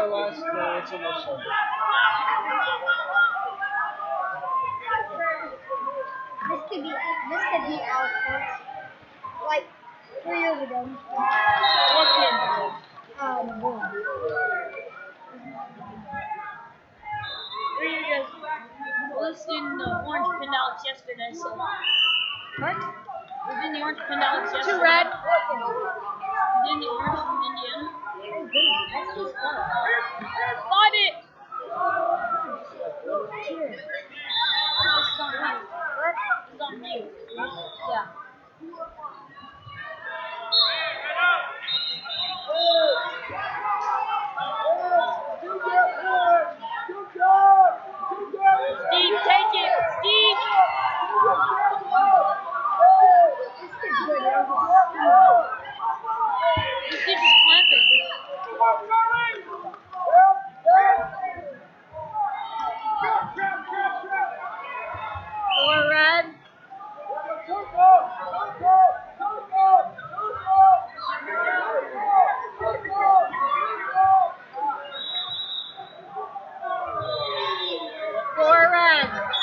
our last goal. It's almost over. This could be our first, like 3 years ago. What kid? Boom. We were just listing the orange pendants yesterday, so. What? We did the orange pendants yesterday. Too red. We did the orange from Indiana. That's just fun. Find it! Cheers. This is on you. What? This is on you. Yeah. Steve, take it! Steve! This kid just clamping. Four red. Four red.